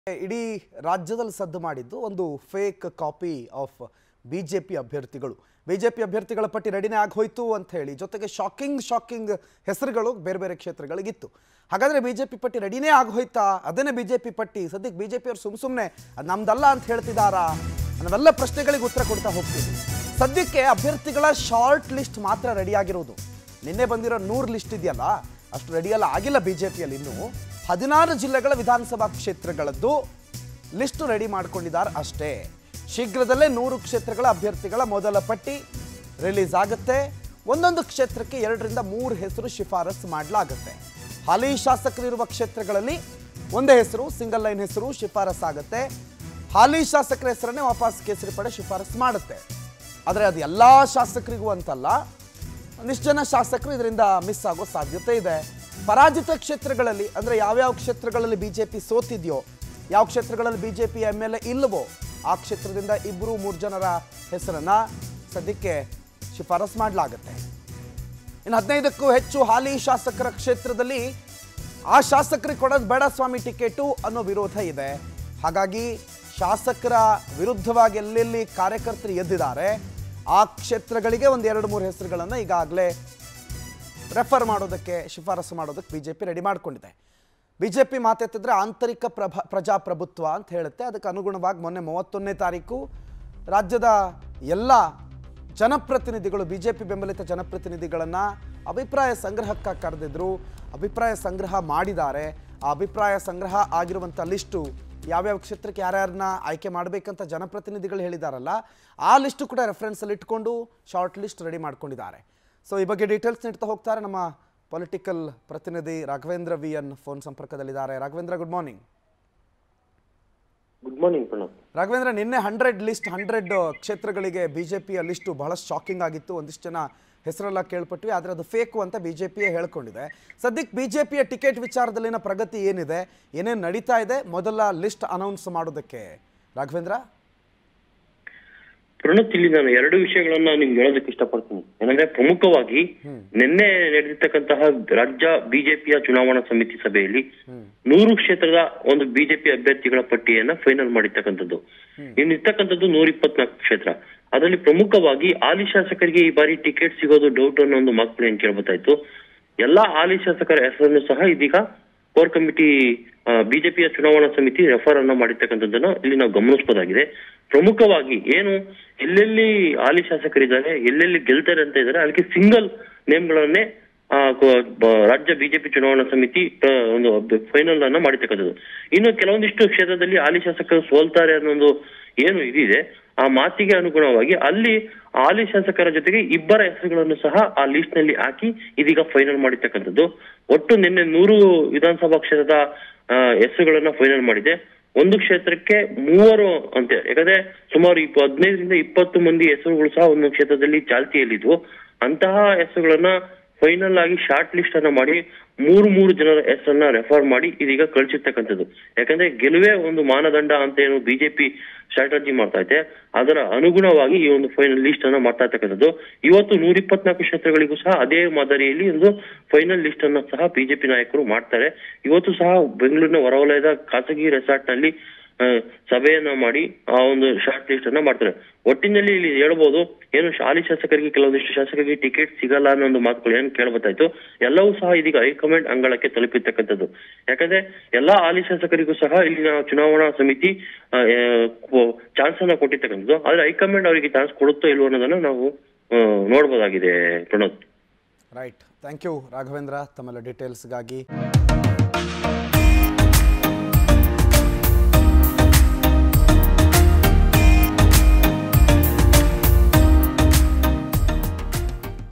ಇಡೀ ರಾಜ್ಯದಲ್ಲಿ ಸದ್ದು ಮಾಡಿದ್ದು ಒಂದು ಫೇಕ್ ಕಾಪಿ ಆಫ್ ಬಿಜೆಪಿ ಅಭ್ಯರ್ಥಿಗಳು. ಬಿಜೆಪಿ ಅಭ್ಯರ್ಥಿಗಳ ಪಟ್ಟಿ ರೆಡಿನೇ ಆಗೋಯ್ತು ಅಂತ ಹೇಳಿ ಜೊತೆಗೆ ಶಾಕಿಂಗ್ ಹೆಸರುಗಳು ಬೇರೆ ಬೇರೆ ಕ್ಷೇತ್ರಗಳಿಗಿತ್ತು. ಹಾಗಾದ್ರೆ ಬಿಜೆಪಿ ಪಟ್ಟಿ ರೆಡಿನೇ ಆಗೋಯ್ತಾ? ಅದನ್ನೇ ಬಿಜೆಪಿ ಪಟ್ಟಿ ಸದ್ಯಕ್ಕೆ ಬಿಜೆಪಿಯವರು ಸುಮ್ಮನೆ ಅದು ನಮ್ದಲ್ಲ ಅಂತ ಹೇಳ್ತಿದ್ದಾರಾ ಅನ್ನೋವೆಲ್ಲ ಪ್ರಶ್ನೆಗಳಿಗೆ ಉತ್ತರ ಕೊಡ್ತಾ ಹೋಗ್ತೀವಿ. ಸದ್ಯಕ್ಕೆ ಅಭ್ಯರ್ಥಿಗಳ ಶಾರ್ಟ್ ಲಿಸ್ಟ್ ಮಾತ್ರ ರೆಡಿ ಆಗಿರೋದು. ನಿನ್ನೆ ಬಂದಿರೋ 100 ಲಿಸ್ಟ್ ಇದೆಯಲ್ಲ, ಅಷ್ಟು ರೆಡಿಯಲ್ಲ ಆಗಿಲ್ಲ ಬಿಜೆಪಿಯಲ್ಲಿ. ಇನ್ನೂ 16 ಜಿಲ್ಲೆಗಳ ವಿಧಾನಸಭಾ ಕ್ಷೇತ್ರಗಳದ್ದು ಲಿಸ್ಟ್ ರೆಡಿ ಮಾಡ್ಕೊಂಡಿದ್ದಾರೆ ಅಷ್ಟೇ. ಶೀಘ್ರದಲ್ಲೇ 100 ಕ್ಷೇತ್ರಗಳ ಅಭ್ಯರ್ಥಿಗಳ ಮೊದಲ ಪಟ್ಟಿ ರಿಲೀಸ್ ಆಗುತ್ತೆ. ಒಂದೊಂದು ಕ್ಷೇತ್ರಕ್ಕೆ 2 ರಿಂದ 3 ಹೆಸರು ಶಿಫಾರಸು ಮಾಡಲಾಗುತ್ತೆ. ಹಾಲಿ ಶಾಸಕರಿರುವ ಕ್ಷೇತ್ರಗಳಲ್ಲಿ ಒಂದೇ ಹೆಸರು, ಸಿಂಗಲ್ ಲೈನ್ ಹೆಸರು ಶಿಫಾರಸು ಆಗುತ್ತೆ. ಹಾಲಿ ಶಾಸಕರ ಹೆಸರನ್ನೇ ವಾಪಸ್ ಕೇಸರಿ ಪಡೆ ಶಿಫಾರಸು ಮಾಡುತ್ತೆ. ಆದರೆ ಅದು ಎಲ್ಲ ಶಾಸಕರಿಗೂ ಅಂತಲ್ಲ, ಒಂದಿಷ್ಟು ಜನ ಶಾಸಕರು ಇದರಿಂದ ಮಿಸ್ ಆಗೋ ಸಾಧ್ಯತೆ ಇದೆ. ಪರಾಜಿತ ಕ್ಷೇತ್ರಗಳಲ್ಲಿ ಅಂದರೆ ಯಾವ್ಯಾವ ಕ್ಷೇತ್ರಗಳಲ್ಲಿ ಬಿಜೆಪಿ ಸೋತಿದೆಯೋ, ಯಾವ ಕ್ಷೇತ್ರಗಳಲ್ಲಿ ಬಿಜೆಪಿ MLA ಇಲ್ಲವೋ ಆ ಕ್ಷೇತ್ರದಿಂದ 2-3 ಜನರ ಹೆಸರನ್ನ ಸದ್ಯಕ್ಕೆ ಶಿಫಾರಸು ಮಾಡಲಾಗುತ್ತೆ. ಇನ್ನು 15ಕ್ಕೂ ಹೆಚ್ಚು ಹಾಲಿ ಶಾಸಕರ ಕ್ಷೇತ್ರದಲ್ಲಿ ಆ ಶಾಸಕರಿಗೆ ಕೊಡೋದು ಬೇಡ ಸ್ವಾಮಿ ಟಿಕೆಟು ಅನ್ನೋ ವಿರೋಧ ಇದೆ. ಹಾಗಾಗಿ ಶಾಸಕರ ವಿರುದ್ಧವಾಗಿ ಎಲ್ಲೆಲ್ಲಿ ಕಾರ್ಯಕರ್ತರು ಎದ್ದಿದ್ದಾರೆ ಆ ಕ್ಷೇತ್ರಗಳಿಗೆ 1-2-3 ಹೆಸರುಗಳನ್ನು ಈಗಾಗಲೇ ರೆಫರ್ ಮಾಡೋದಕ್ಕೆ, ಶಿಫಾರಸು ಮಾಡೋದಕ್ಕೆ ಬಿಜೆಪಿ ರೆಡಿ ಮಾಡಿಕೊಂಡಿದೆ. ಬಿಜೆಪಿ ಮಾತೆತ್ತಿದ್ರೆ ಆಂತರಿಕ ಪ್ರಜಾಪ್ರಭುತ್ವ ಅಂತ ಹೇಳುತ್ತೆ. ಅದಕ್ಕೆ ಅನುಗುಣವಾಗಿ ಮೊನ್ನೆ 31ನೇ ತಾರೀಕು ರಾಜ್ಯದ ಎಲ್ಲ ಜನಪ್ರತಿನಿಧಿಗಳು, ಬಿಜೆಪಿ ಬೆಂಬಲಿತ ಜನಪ್ರತಿನಿಧಿಗಳನ್ನು ಅಭಿಪ್ರಾಯ ಸಂಗ್ರಹಕ್ಕೆ ಕರೆದಿದ್ರು. ಅಭಿಪ್ರಾಯ ಸಂಗ್ರಹ ಮಾಡಿದ್ದಾರೆ. ಆ ಅಭಿಪ್ರಾಯ ಸಂಗ್ರಹ ಆಗಿರುವಂಥ ಲಿಸ್ಟು ಯಾವ್ಯಾವ ಕ್ಷೇತ್ರಕ್ಕೆ ಯಾರ್ಯಾರನ್ನ ಆಯ್ಕೆ ಮಾಡಬೇಕಂತ ಜನಪ್ರತಿನಿಧಿಗಳು ಹೇಳಿದಾರಲ್ಲ, ಆ ಲಿಸ್ಟು ಕೂಡ ರೆಫರೆನ್ಸಲ್ಲಿ ಇಟ್ಕೊಂಡು ಶಾರ್ಟ್ ಲಿಸ್ಟ್ ರೆಡಿ ಮಾಡ್ಕೊಂಡಿದ್ದಾರೆ. ಸೊ ಈ ಬಗ್ಗೆ ಡೀಟೇಲ್ಸ್ ನೀಡ್ತಾ ಹೋಗ್ತಾರೆ ನಮ್ಮ ಪೊಲಿಟಿಕಲ್ ಪ್ರತಿನಿಧಿ ರಾಘವೇಂದ್ರ VN ಫೋನ್ ಸಂಪರ್ಕದಲ್ಲಿದ್ದಾರೆ. Raghavendra, good morning. Good morning Pranav. Raghavendra, ನಿನ್ನೆ 100 ಕ್ಷೇತ್ರಗಳಿಗೆ ಬಿಜೆಪಿಯ ಲಿಸ್ಟು ಬಹಳಷ್ಟು ಶಾಕಿಂಗ್ ಆಗಿತ್ತು. ಒಂದಿಷ್ಟು ಜನ ಹೆಸರೆಲ್ಲ ಕೇಳ್ಪಟ್ವಿ, ಆದರೆ ಅದು ಫೇಕು ಅಂತ ಬಿಜೆಪಿಯೇ ಹೇಳ್ಕೊಂಡಿದೆ. ಸದ್ಯಕ್ಕೆ ಬಿಜೆಪಿಯ ಟಿಕೆಟ್ ವಿಚಾರದಲ್ಲಿನ ಪ್ರಗತಿ ಏನಿದೆ, ಏನೇನು ನಡೀತಾ ಇದೆ ಮೊದಲ ಲಿಸ್ಟ್ ಅನೌನ್ಸ್ ಮಾಡೋದಕ್ಕೆ ರಾಘವೇಂದ್ರ? ಪ್ರಣತ್, ಇಲ್ಲಿ ನಾನು 2 ವಿಷಯಗಳನ್ನ ನಿಮ್ಗೆ ಹೇಳೋದಕ್ಕೆ ಇಷ್ಟಪಡ್ತೀನಿ. ಏನಂದ್ರೆ, ಪ್ರಮುಖವಾಗಿ ನಿನ್ನೆ ನಡೆದಿರ್ತಕ್ಕಂತಹ ರಾಜ್ಯ ಬಿಜೆಪಿಯ ಚುನಾವಣಾ ಸಮಿತಿ ಸಭೆಯಲ್ಲಿ 100 ಕ್ಷೇತ್ರದ ಒಂದು ಬಿಜೆಪಿ ಅಭ್ಯರ್ಥಿಗಳ ಪಟ್ಟಿಯನ್ನ ಫೈನಲ್ ಮಾಡಿರ್ತಕ್ಕಂಥದ್ದು. ಇರ್ತಕ್ಕಂಥದ್ದು 124 ಕ್ಷೇತ್ರ. ಅದರಲ್ಲಿ ಪ್ರಮುಖವಾಗಿ ಹಾಲಿ ಶಾಸಕರಿಗೆ ಈ ಬಾರಿ ಟಿಕೆಟ್ ಸಿಗೋದು ಡೌಟ್ ಅನ್ನೋ ಒಂದು ಮಾತುಗಳು ಏನ್ ಕೇಳ್ಬೋದಾಯ್ತು. ಎಲ್ಲಾ ಹಾಲಿ ಶಾಸಕರ ಹೆಸರನ್ನು ಸಹ ಇದೀಗ ಕೋರ್ ಕಮಿಟಿ ಬಿಜೆಪಿಯ ಚುನಾವಣಾ ಸಮಿತಿ ರೆಫರ್ ಅನ್ನ ಮಾಡಿರ್ತಕ್ಕಂಥದ್ದನ್ನ ಇಲ್ಲಿ ನಾವು ಗಮನಿಸಬಹುದಾಗಿದೆ. ಪ್ರಮುಖವಾಗಿ ಏನು ಎಲ್ಲೆಲ್ಲಿ ಹಾಲಿ ಶಾಸಕರಿದ್ದಾರೆ, ಎಲ್ಲೆಲ್ಲಿ ಗೆಲ್ತಾರೆ ಅಂತ ಇದ್ದಾರೆ, ಅದಕ್ಕೆ ಸಿಂಗಲ್ ನೇಮ್ಗಳನ್ನೇ ರಾಜ್ಯ ಬಿಜೆಪಿ ಚುನಾವಣಾ ಸಮಿತಿ ಒಂದು ಫೈನಲ್ ಅನ್ನ ಮಾಡಿರ್ತಕ್ಕಂಥದ್ದು. ಇನ್ನು ಕೆಲವೊಂದಿಷ್ಟು ಕ್ಷೇತ್ರದಲ್ಲಿ ಹಾಲಿ ಶಾಸಕರು ಸೋಲ್ತಾರೆ ಅನ್ನೋ ಒಂದು ಏನು ಇದಿದೆ, ಆ ಮಾತಿಗೆ ಅನುಗುಣವಾಗಿ ಅಲ್ಲಿ ಹಾಲಿ ಶಾಸಕರ ಜೊತೆಗೆ 2 ಹೆಸರುಗಳನ್ನು ಸಹ ಆ ಲಿಸ್ಟ್ ನಲ್ಲಿ ಹಾಕಿ ಇದೀಗ ಫೈನಲ್ ಮಾಡಿರ್ತಕ್ಕಂಥದ್ದು. ಒಟ್ಟು ನಿನ್ನೆ 100 ವಿಧಾನಸಭಾ ಕ್ಷೇತ್ರದ ಹೆಸರುಗಳನ್ನ ಫೈನಲ್ ಮಾಡಿದೆ. ಒಂದು ಕ್ಷೇತ್ರಕ್ಕೆ 3 ಅಂತ, ಯಾಕಂದ್ರೆ ಸುಮಾರು 15 ರಿಂದ 20 ಮಂದಿ ಹೆಸರುಗಳು ಸಹ ಒಂದು ಕ್ಷೇತ್ರದಲ್ಲಿ ಚಾಲ್ತಿಯಲ್ಲಿದ್ವು. ಅಂತಹ ಹೆಸರುಗಳನ್ನ ಫೈನಲ್ ಆಗಿ ಶಾರ್ಟ್ ಲಿಸ್ಟ್ ಅನ್ನ ಮಾಡಿ 3 ಜನರ ಹೆಸರನ್ನ ರೆಫರ್ ಮಾಡಿ ಇದೀಗ ಕಳಿಸಿರ್ತಕ್ಕಂಥದ್ದು. ಯಾಕಂದ್ರೆ ಗೆಲುವೇ ಒಂದು ಮಾನದಂಡ ಅಂತ ಏನು ಬಿಜೆಪಿ ಸ್ಟ್ರಾಟಜಿ ಮಾಡ್ತಾ ಇದೆ, ಅದರ ಅನುಗುಣವಾಗಿ ಈ ಒಂದು ಫೈನಲ್ ಲಿಸ್ಟ್ ಅನ್ನ ಮಾಡ್ತಾ ಇರ್ತಕ್ಕಂಥದ್ದು. ಇವತ್ತು 124 ಕ್ಷೇತ್ರಗಳಿಗೂ ಸಹ ಅದೇ ಮಾದರಿಯಲ್ಲಿ ಒಂದು ಫೈನಲ್ ಲಿಸ್ಟ್ ಅನ್ನ ಸಹ ಬಿಜೆಪಿ ನಾಯಕರು ಮಾಡ್ತಾರೆ. ಇವತ್ತು ಸಹ ಬೆಂಗಳೂರಿನ ಹೊರವಲಯದ ಖಾಸಗಿ ರೆಸಾರ್ಟ್ ನಲ್ಲಿ ಸಭೆಯನ್ನ ಮಾಡಿ ಆ ಒಂದು ಶಾರ್ಟ್ ಲಿಸ್ಟ್ ಅನ್ನ ಮಾಡ್ತಾರೆ. ಒಟ್ಟಿನಲ್ಲಿ ಇಲ್ಲಿ ಹೇಳ್ಬೋದು, ಏನು ಹಾಲಿ ಶಾಸಕರಿಗೆ ಕೆಲವೊಂದಿಷ್ಟು ಶಾಸಕರಿಗೆ ಟಿಕೆಟ್ ಸಿಗಲ್ಲ ಅನ್ನೋ ಒಂದು ಮಾತುಗಳು ಏನ್ ಕೇಳ್ಬೋದಾಯ್ತು, ಎಲ್ಲವೂ ಸಹ ಇದೀಗ ಹೈಕಮಾಂಡ್ ಅಂಗಳಕ್ಕೆ ತಲುಪಿರ್ತಕ್ಕಂಥದ್ದು. ಯಾಕಂದ್ರೆ ಎಲ್ಲಾ ಹಾಲಿ ಶಾಸಕರಿಗೂ ಸಹ ಇಲ್ಲಿನ ಚುನಾವಣಾ ಸಮಿತಿ ಚಾನ್ಸ್ ಅನ್ನ ಕೊಟ್ಟಿರ್ತಕ್ಕಂಥದ್ದು. ಆದ್ರೆ ಹೈಕಮಾಂಡ್ ಅವರಿಗೆ ಚಾನ್ಸ್ ಕೊಡುತ್ತೋ ಇಲ್ವೋ ಅನ್ನೋದನ್ನ ನಾವು ನೋಡ್ಬೋದಾಗಿದೆ Pranod. Right, thank you Raghavendra ತಮ್ಮೆಲ್ಲ ಡೀಟೇಲ್ಸ್ಗಾಗಿ.